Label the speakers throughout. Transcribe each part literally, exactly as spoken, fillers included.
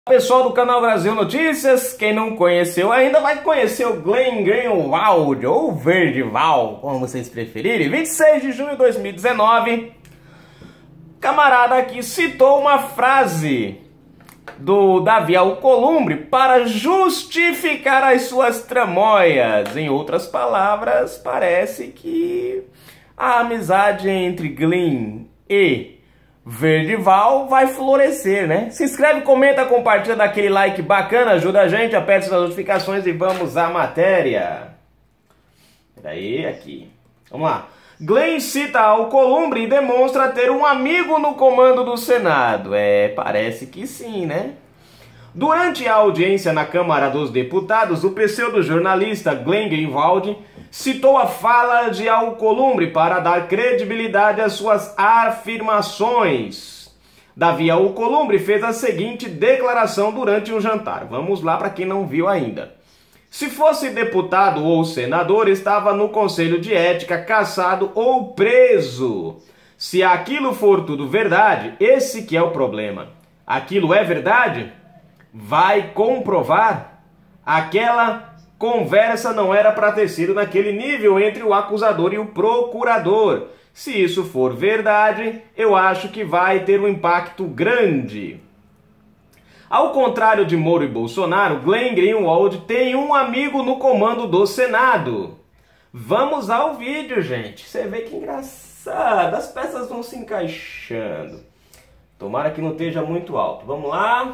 Speaker 1: Pessoal do canal Brasil Notícias, quem não conheceu ainda vai conhecer o Glenn Greenwald, ou Verdival, como vocês preferirem. vinte e seis de junho de dois mil e dezenove, camarada aqui citou uma frase do Davi Alcolumbre para justificar as suas tramóias. Em outras palavras, parece que a amizade entre Glenn e Verdival vai florescer, né? Se inscreve, comenta, compartilha, dá aquele like bacana, ajuda a gente, aperte as notificações e vamos à matéria. Peraí, aqui. Vamos lá. Glenn cita Alcolumbre e demonstra ter um amigo no comando do Senado. É, parece que sim, né? Durante a audiência na Câmara dos Deputados, o pseudo-jornalista Glenn Greenwald citou a fala de Alcolumbre para dar credibilidade às suas afirmações. Davi Alcolumbre fez a seguinte declaração durante um jantar. Vamos lá para quem não viu ainda. Se fosse deputado ou senador, estava no Conselho de Ética, cassado ou preso. Se aquilo for tudo verdade, esse que é o problema. Aquilo é verdade? Vai comprovar? Aquela conversa não era para ter sido naquele nível entre o acusador e o procurador. Se isso for verdade, eu acho que vai ter um impacto grande. Ao contrário de Moro e Bolsonaro, Glenn Greenwald tem um amigo no comando do Senado. Vamos ao vídeo, gente. Você vê que engraçado. As peças vão se encaixando. Tomara que não esteja muito alto. Vamos lá.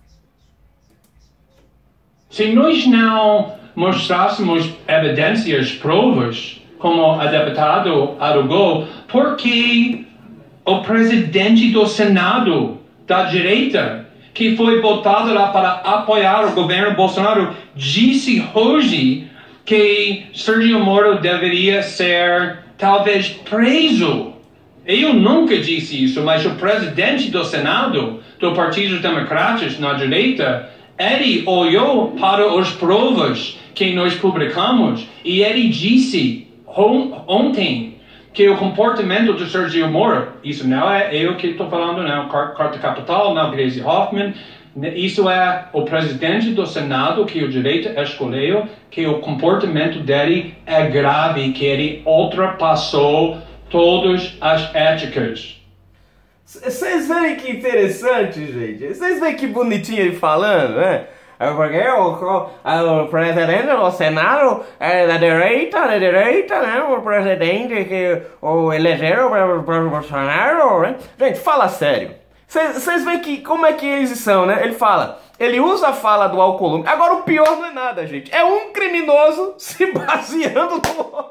Speaker 2: Se nós não mostrássemos evidências, provas, como a deputada alegou, por que o presidente do Senado da direita, que foi votado lá para apoiar o governo Bolsonaro, disse hoje que Sérgio Moro deveria ser talvez preso? Eu nunca disse isso, mas o presidente do Senado, do Partido Democrático na direita, ele olhou para as provas que nós publicamos e ele disse ontem que o comportamento do Sérgio Moro, isso não é eu que estou falando, não, Carta Capital, não, Gleisi Hoffmann, isso é o presidente do Senado que o direito escolheu, que o comportamento dele é grave, que ele ultrapassou todas as éticas.
Speaker 1: Vocês veem que interessante, gente? Vocês veem que bonitinho ele falando, né? Porque o, o, o presidente do Senado é da direita, da direita, né? O presidente que o elegeram para o Bolsonaro, né? Gente, fala sério. Vocês veem que, como é que eles são, né? Ele fala, ele usa a fala do Alcolumbre. Agora o pior não é nada, gente. É um criminoso se baseando no outro.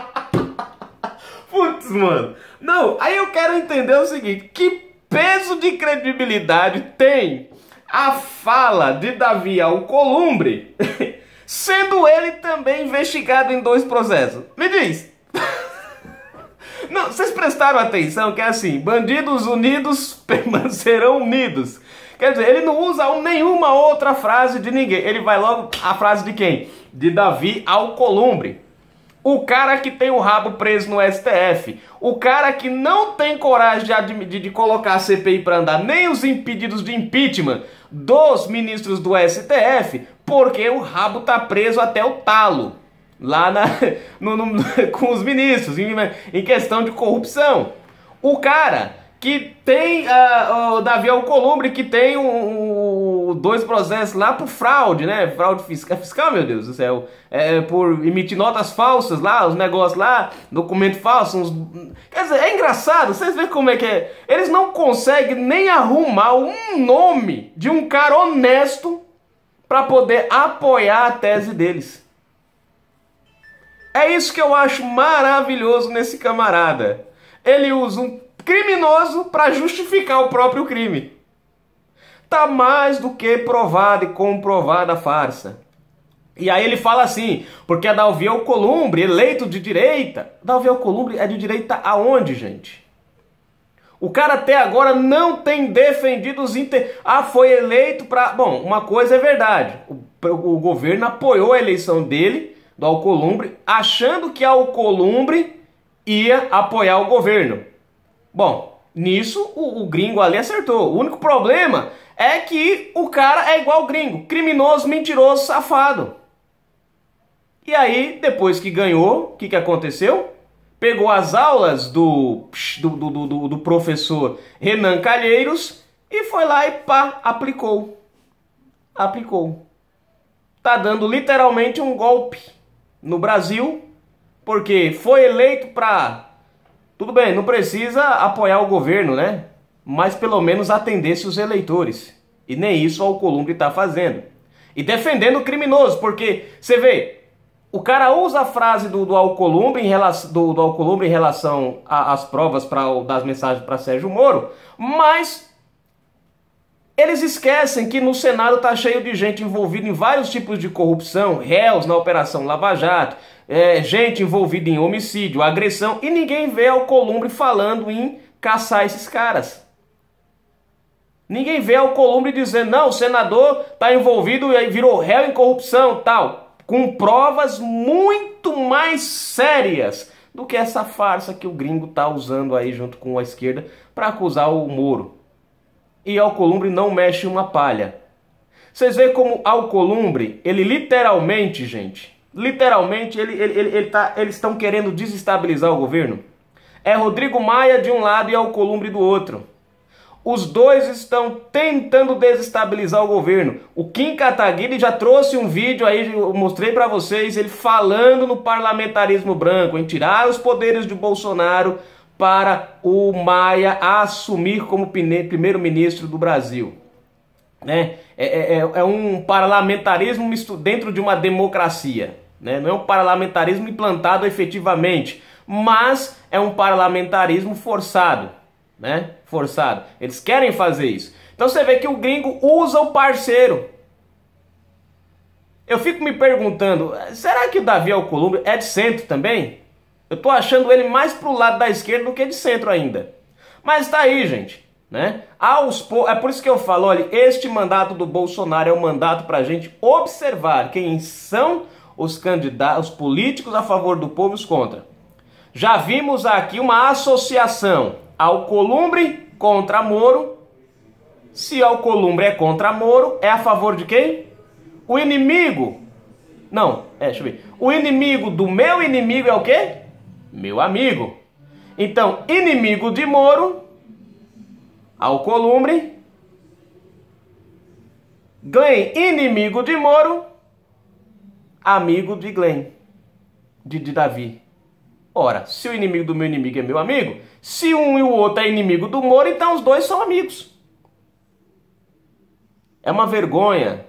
Speaker 1: Putz, mano. Não, aí eu quero entender o seguinte, que peso de credibilidade tem a fala de Davi Alcolumbre, sendo ele também investigado em dois processos? Me diz. Não, vocês prestaram atenção que é assim, bandidos unidos permanecerão unidos. Quer dizer, ele não usa nenhuma outra frase de ninguém. Ele vai logo a frase de quem? De Davi Alcolumbre. O cara que tem o rabo preso no S T F. O cara que não tem coragem de, de, de colocar a C P I para andar, nem os impedidos de impeachment dos ministros do S T F, porque o rabo tá preso até o talo. Lá na, no, no, com os ministros, em, em questão de corrupção. O cara que tem uh, o Davi Alcolumbre, que tem um, um, dois processos lá por fraude, né? Fraude fiscal, fiscal, meu Deus do céu. É, por emitir notas falsas lá, os negócios lá, documento falso. Uns... Quer dizer, é engraçado, vocês veem como é que é. Eles não conseguem nem arrumar um nome de um cara honesto para poder apoiar a tese deles. É isso que eu acho maravilhoso nesse camarada. Ele usa um criminoso para justificar o próprio crime. Tá mais do que provada e comprovada a farsa. E aí ele fala assim, porque a Davi Alcolumbre, eleito de direita... Davi Alcolumbre é de direita aonde, gente? O cara até agora não tem defendido os inter... Ah, foi eleito para... Bom, uma coisa é verdade. O, o governo apoiou a eleição dele, do Alcolumbre, achando que a Alcolumbre ia apoiar o governo. Bom, Nisso o, o gringo ali acertou. O único problema é que o cara é igual o gringo, criminoso, mentiroso, safado. E aí, depois que ganhou, o que, que aconteceu? Pegou as aulas do, do, do, do, do professor Renan Calheiros e foi lá e pá, aplicou. Aplicou. Tá dando literalmente um golpe no Brasil, porque foi eleito para... Tudo bem, não precisa apoiar o governo, né? Mas pelo menos atender seus eleitores. E nem isso o Alcolumbre está fazendo. E defendendo o criminoso, porque você vê, o cara usa a frase do, do, Alcolumbre, em relação, do, do Alcolumbre em relação às provas pra, das mensagens para Sérgio Moro, mas eles esquecem que no Senado está cheio de gente envolvida em vários tipos de corrupção, réus na Operação Lava Jato, é, gente envolvida em homicídio, agressão, e ninguém vê Alcolumbre falando em caçar esses caras. Ninguém vê Alcolumbre dizendo, não, o senador está envolvido e virou réu em corrupção, tal, com provas muito mais sérias do que essa farsa que o gringo está usando aí junto com a esquerda para acusar o Moro. E Alcolumbre não mexe uma palha. Vocês veem como Alcolumbre, ele literalmente, gente, literalmente ele, ele, ele, ele tá, eles estão querendo desestabilizar o governo. É Rodrigo Maia de um lado e Alcolumbre do outro. Os dois estão tentando desestabilizar o governo. O Kim Kataguiri já trouxe um vídeo aí, eu mostrei para vocês, ele falando no parlamentarismo branco, em tirar os poderes de Bolsonaro para o Maia assumir como primeiro-ministro do Brasil. Né? É, é, é um parlamentarismo dentro de uma democracia. Né? Não é um parlamentarismo implantado efetivamente, mas é um parlamentarismo forçado. Né? Forçado. Eles querem fazer isso. Então você vê que o gringo usa o parceiro. Eu fico me perguntando, será que o Davi Alcolumbre é de centro também? Eu tô achando ele mais pro lado da esquerda do que de centro ainda. Mas tá aí, gente. Né? Aos po... É por isso que eu falo, olha, este mandato do Bolsonaro é um mandato pra gente observar quem são os candidatos, os políticos a favor do povo e os contra. Já vimos aqui uma associação Alcolumbre contra Moro. Se Alcolumbre é contra Moro, é a favor de quem? O inimigo. Não, é, deixa eu ver. O inimigo do meu inimigo é o quê? Meu amigo. Então, inimigo de Moro, Alcolumbre. Glenn, inimigo de Moro, amigo de Glenn, de, de Davi. Ora, se o inimigo do meu inimigo é meu amigo, se um e o outro é inimigo do Moro, então os dois são amigos. É uma vergonha.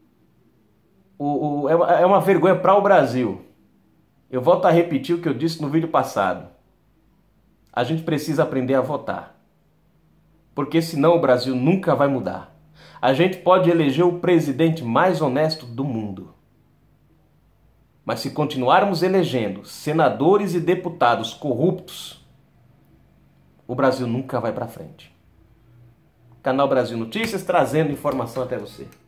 Speaker 1: O, o, é, uma, é uma vergonha para o Brasil. Eu volto a repetir o que eu disse no vídeo passado. A gente precisa aprender a votar. Porque senão o Brasil nunca vai mudar. A gente pode eleger o presidente mais honesto do mundo. Mas se continuarmos elegendo senadores e deputados corruptos, o Brasil nunca vai para frente. Canal Brasil Notícias trazendo informação até você.